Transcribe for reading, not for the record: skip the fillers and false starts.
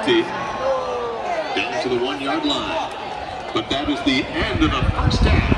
penalty down to the 1-yard line. But that is the end of the first half.